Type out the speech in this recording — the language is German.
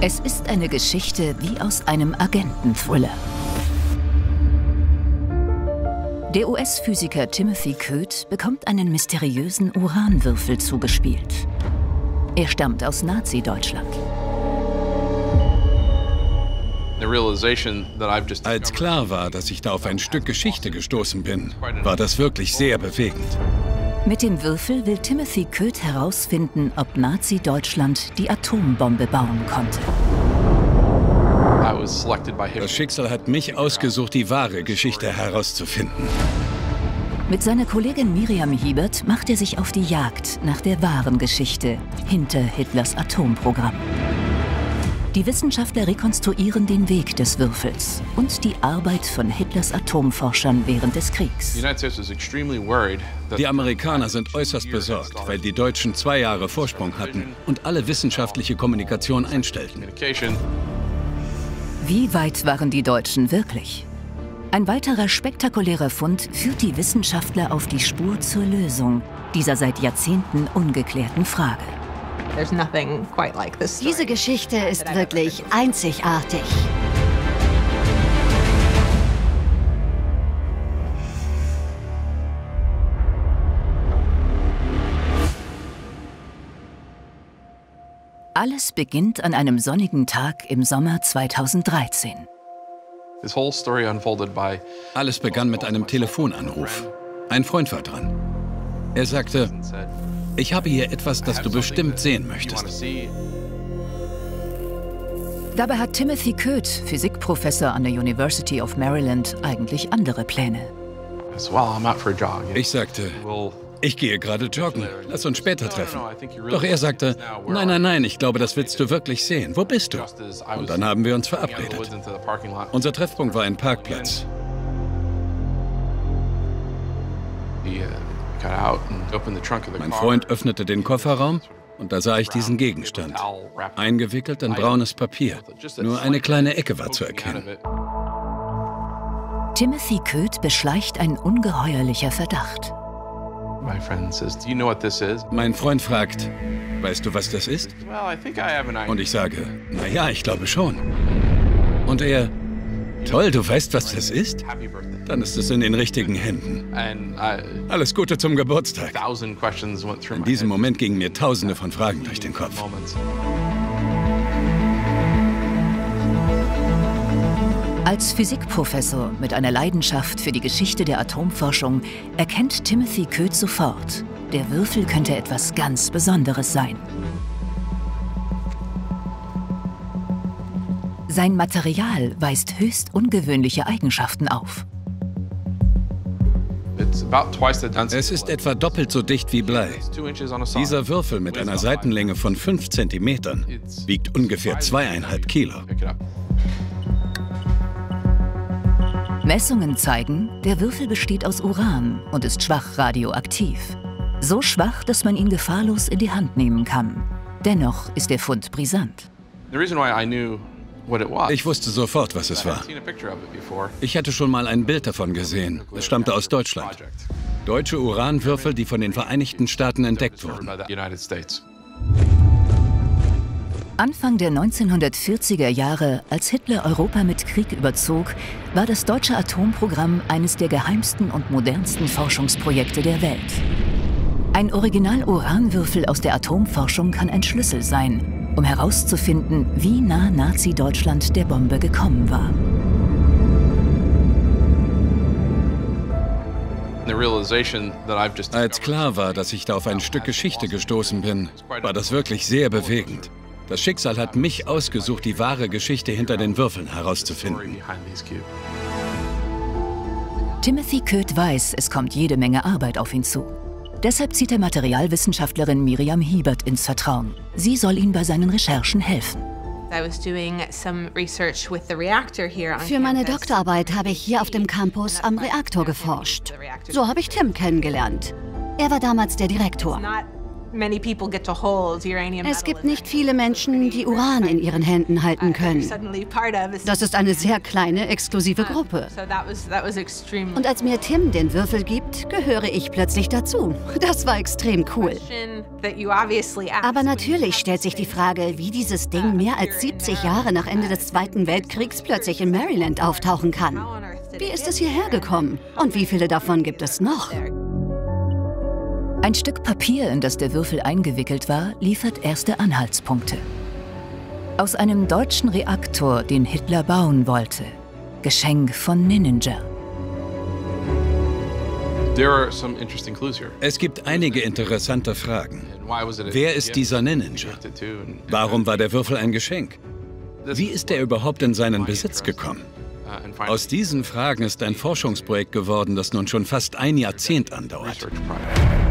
Es ist eine Geschichte wie aus einem Agenten-Thriller. Der US-Physiker Timothy Köth bekommt einen mysteriösen Uranwürfel zugespielt. Er stammt aus Nazi-Deutschland. Als klar war, dass ich da auf ein Stück Geschichte gestoßen bin, war das wirklich sehr bewegend. Mit dem Würfel will Timothy Köth herausfinden, ob Nazi-Deutschland die Atombombe bauen konnte. Das Schicksal hat mich ausgesucht, die wahre Geschichte herauszufinden. Mit seiner Kollegin Miriam Hiebert macht er sich auf die Jagd nach der wahren Geschichte hinter Hitlers Atomprogramm. Die Wissenschaftler rekonstruieren den Weg des Würfels und die Arbeit von Hitlers Atomforschern während des Kriegs. Die Amerikaner sind äußerst besorgt, weil die Deutschen 2 Jahre Vorsprung hatten und alle wissenschaftliche Kommunikation einstellten. Wie weit waren die Deutschen wirklich? Ein weiterer spektakulärer Fund führt die Wissenschaftler auf die Spur zur Lösung dieser seit Jahrzehnten ungeklärten Frage. Diese Geschichte ist wirklich einzigartig. Alles beginnt an einem sonnigen Tag im Sommer 2013. Alles begann mit einem Telefonanruf. Ein Freund war dran. Er sagte, ich habe hier etwas, das du bestimmt sehen möchtest. Dabei hat Timothy Köth, Physikprofessor an der University of Maryland, eigentlich andere Pläne. Ich sagte, ich gehe gerade joggen, lass uns später treffen. Doch er sagte, nein, nein, nein, ich glaube, das willst du wirklich sehen. Wo bist du? Und dann haben wir uns verabredet. Unser Treffpunkt war ein Parkplatz. Mein Freund öffnete den Kofferraum und da sah ich diesen Gegenstand, eingewickelt in braunes Papier. Nur eine kleine Ecke war zu erkennen. Timothy Köth beschleicht ein ungeheuerlicher Verdacht. Mein Freund fragt, weißt du, was das ist? Und ich sage, na ja, ich glaube schon. Und er, toll, du weißt, was das ist? Dann ist es in den richtigen Händen. Alles Gute zum Geburtstag. In diesem Moment gingen mir Tausende von Fragen durch den Kopf. Als Physikprofessor mit einer Leidenschaft für die Geschichte der Atomforschung erkennt Timothy Köth sofort, der Würfel könnte etwas ganz Besonderes sein. Sein Material weist höchst ungewöhnliche Eigenschaften auf. Es ist etwa doppelt so dicht wie Blei. Dieser Würfel mit einer Seitenlänge von 5 Zentimetern wiegt ungefähr 2,5 Kilo. Messungen zeigen, der Würfel besteht aus Uran und ist schwach radioaktiv. So schwach, dass man ihn gefahrlos in die Hand nehmen kann. Dennoch ist der Fund brisant. Ich wusste sofort, was es war. Ich hatte schon mal ein Bild davon gesehen. Es stammte aus Deutschland. Deutsche Uranwürfel, die von den Vereinigten Staaten entdeckt wurden. Anfang der 1940er Jahre, als Hitler Europa mit Krieg überzog, war das deutsche Atomprogramm eines der geheimsten und modernsten Forschungsprojekte der Welt. Ein Original-Uranwürfel aus der Atomforschung kann ein Schlüssel sein, um herauszufinden, wie nah Nazi-Deutschland der Bombe gekommen war. Als klar war, dass ich da auf ein Stück Geschichte gestoßen bin, war das wirklich sehr bewegend. Das Schicksal hat mich ausgesucht, die wahre Geschichte hinter den Würfeln herauszufinden. Timothy Köth weiß, es kommt jede Menge Arbeit auf ihn zu. Deshalb zieht er Materialwissenschaftlerin Miriam Hiebert ins Vertrauen. Sie soll ihm bei seinen Recherchen helfen. Für meine Doktorarbeit habe ich hier auf dem Campus am Reaktor geforscht. So habe ich Tim kennengelernt. Er war damals der Direktor. Es gibt nicht viele Menschen, die Uran in ihren Händen halten können. Das ist eine sehr kleine, exklusive Gruppe. Und als mir Tim den Würfel gibt, gehöre ich plötzlich dazu. Das war extrem cool. Aber natürlich stellt sich die Frage, wie dieses Ding mehr als 70 Jahre nach Ende des Zweiten Weltkriegs plötzlich in Maryland auftauchen kann. Wie ist es hierher gekommen? Und wie viele davon gibt es noch? Ein Stück Papier, in das der Würfel eingewickelt war, liefert erste Anhaltspunkte. Aus einem deutschen Reaktor, den Hitler bauen wollte. Geschenk von Ninninger. Es gibt einige interessante Fragen. Wer ist dieser Ninninger? Warum war der Würfel ein Geschenk? Wie ist er überhaupt in seinen Besitz gekommen? Aus diesen Fragen ist ein Forschungsprojekt geworden, das nun schon fast ein Jahrzehnt andauert.